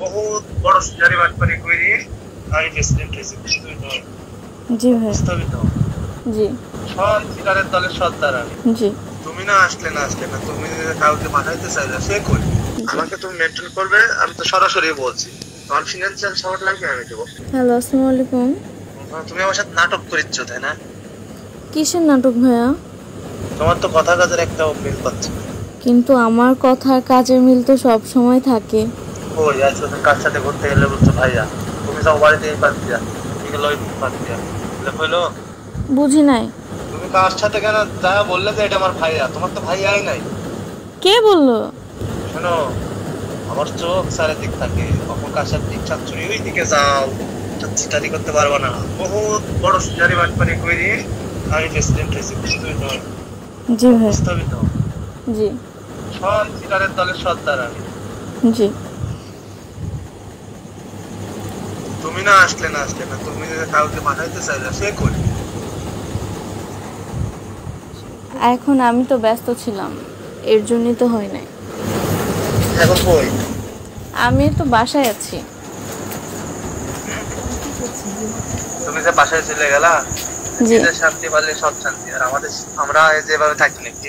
বহুত বড় সিনারি বাটপারি কইরি আমি প্রেসিডেন্ট হয়েছি বুঝতে তো। জি ভাই। বুঝতে। জি সব সিনারের দলের সর্দার আমি। জি তুমি না আসলে না তুমি কাউকে পাঠাইতে চাইলে সে কই আমাকে তুমি মেনটেন করবে। আমি তো সরাসরি বলছি তোমার ফিনান্সিয়াল সাপোর্ট লাগবে আমি দেবো। হ্যালো, আসসালামু আলাইকুম। তুমি আমার সাথে নাটক করিচ্ছ তাই না? কিসের নাটক ভাইয়া? তোমার তো কথা কাজের একটা মিল পাচ্ছে। কিন্তু আমার কথার কাজের মিল তো সব সময় থাকে। ওই আজকে তুমি কার সাথে ঘুরতে গেলে বলছো ভাইয়া, তুমি যাও বাড়িতে এই পার দিয়া ঠিক লই পার দিয়া হইলো। বুঝি নাই। তুমি কার সাথে কেন যা বললে যে এটা আমার ভাইয়া, তোমার তো ভাইয়াই নাই। কে বললো? শোনো, আমার চোখ চারিদিক থাকে, কখন কার সাথে ঠিকঠাক চুরি ওই দিকে যাও, চিটারি করতে পারবো না। বহুত বড় সিনারি বাটপারি কইরি আমি প্রেসিডেন্ট হয়েছি বুঝতে তো। জি ভাই। বুঝতে তো। জি সব সিনারের দলের সর্দার আমি। জি। তুমি না আসলে না তুমি কাউকে পাঠাইতে চাইলে সে কই। এখন আমি তো ব্যস্ত ছিলাম, এর জন্যই তো হয় নাই। এখন কই? আমি তো বাসায় আছি। তুমি যে বাসায় চলে গেলা, জি। নিজের শান্তি পারলে সব শান্তি। আর আমরা যেভাবে থাকি নাকি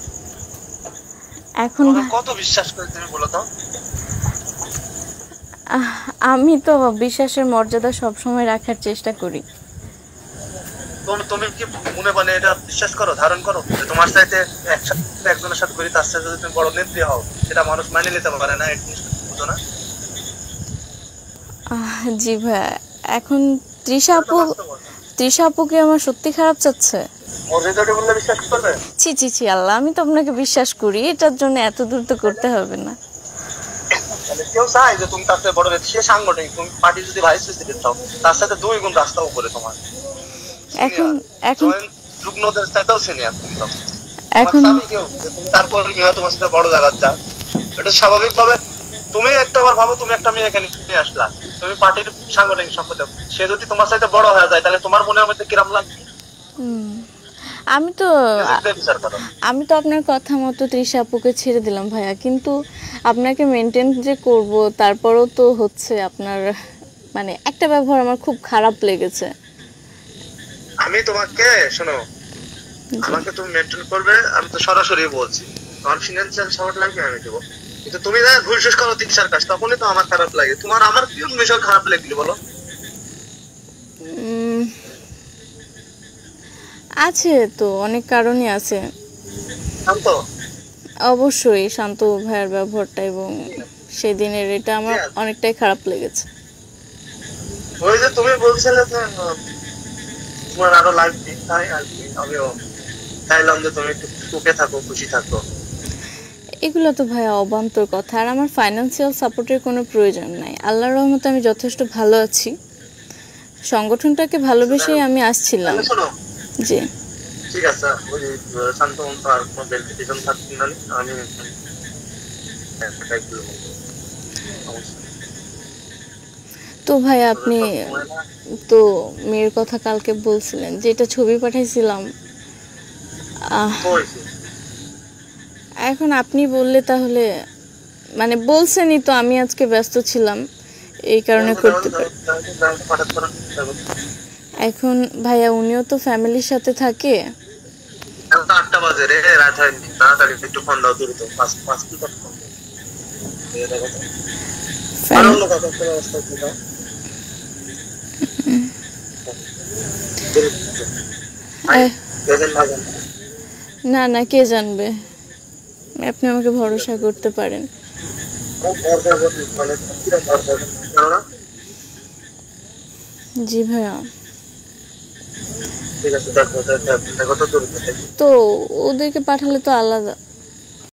এখন কত বিশ্বাস করে তুমি বলো তো? আমি তো বিশ্বাসের মর্যাদা সব সময় রাখার চেষ্টা করি। তুমি কি মনে মানে এটা বিশ্বাস করো, ধারণ করো তোমার সাথে একসাথে একজনের সাথে করি, তার সাথে যদি তুমি বড় নেত্রী হও সেটা মানুষ মানে নিতে পারে না? এটা বুঝো না? জি ভাইয়া। এখন তৃষা আপু কি আমার সত্যি খারাপ চাচ্ছে? বললে বিশ্বাস করবে? ছি ছি ছি আল্লাহ, আমি তো আপনাকে বিশ্বাস করি, এটার জন্য এত দূর তো করতে হবে না। কেউ চায় যে তুমি তার সাথে বড় নেত্রী, সে সাংগঠনিক, তুমি পার্টি যদি ভাইস প্রেসিডেন্ট হও তার সাথে 2 গুণ রাস্তা উপরে তোমার। এখন যুগ্নদের সাথেও সিনিয়র তুমি তো। এখন তারপর তোমার সাথে বড় জায়গা যা, এটা স্বাভাবিক ভাবে। তুমি একটা বার ভাবো, তুমি একটা মেয়ে এখানে নিয়ে আসলা, তুমি পার্টির সাংগঠনিক সম্পাদক, সে যদি তোমার সাথে বড় হয়ে যায় তাহলে তোমার মনের মধ্যে কিরম লাগবে? আমি তো আপনার কথা মতো তৃষা আপুকে ছেড়ে দিলাম ভাইয়া, কিন্তু আপনাকে মেনটেন যে করব তারপরও তো হচ্ছে আপনার মানে একটা ব্যবহার আমার খুব খারাপ লেগেছে। আমি তোমাকে শোনো, আমাকে তুমি মেনটেন করবে আমি তো সরাসরি বলছি তোমার ফিনান্সিয়াল সাপোর্ট লাগবে আমি দেবো। কিন্তু তুমি না ঘুষ করো তিনশার কাজ, তখনই তো আমার খারাপ লাগে। তোমার আমার কি বিষয় খারাপ লাগলো বলো? আছে তো, অনেক কারণই আছে। শান্ত? অবশ্যই শান্ত ভাইয়ের ব্যবহারটা এবং সেদিনের এটা আমার অনেকটাই খারাপ লেগেছে। ওই যে তুমি বলছিলে যে তোমার আরো লাগবে, তাই আর কি আমিও চাইলাম যে তুমি একটু সুখে থাকো, খুশি থাকো। এগুলো তো ভাইয়া অবান্তর কথা, আর আমার ফাইন্যান্সিয়াল সাপোর্টের কোনো প্রয়োজন নাই। আল্লাহর রহমতে আমি যথেষ্ট ভালো আছি। সংগঠনটাকে ভালোবেসেই আমি আসছিলাম। জি ঠিক আছে, ওই শান্ত মন্ত আর কোনো বেনিফিশন থাকছে না। আমি তো ভাই আপনি তো মেয়ের কথা কালকে বলছিলেন, যেটা ছবি পাঠাইছিলাম, এখন আপনি বললে তাহলে মানে বলছেনই তো, আমি আজকে ব্যস্ত ছিলাম এই কারণে করতে পারি। এখন ভাইয়া উনিও তো ফ্যামিলির সাথে থাকে। 8টা বাজে রে, রাত হয়নি, তাড়াতাড়ি একটু ফোন দাও দ্রুত। 5 কি কথা না না, কে জানবে, আপনি আমাকে ভরসা করতে পারেন। জি ভাইয়া। তো ওদেরকে পাঠালে তো আলাদা